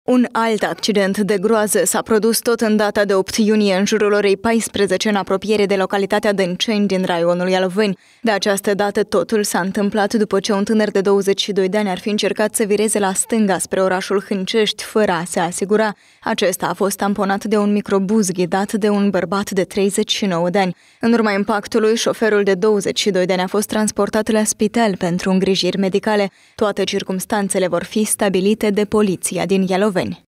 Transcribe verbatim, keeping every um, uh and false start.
Un alt accident de groază s-a produs tot în data de opt iunie, în jurul orei paisprezece, în apropiere de localitatea Dânceni din raionul Ialoveni. De această dată totul s-a întâmplat după ce un tânăr de douăzeci și doi de ani ar fi încercat să vireze la stânga spre orașul Hâncești, fără a se asigura. Acesta a fost tamponat de un microbuz ghidat de un bărbat de treizeci și nouă de ani. În urma impactului, șoferul de douăzeci și doi de ani a fost transportat la spital pentru îngrijiri medicale. Toate circumstanțele vor fi stabilite de poliția din Ialoveni.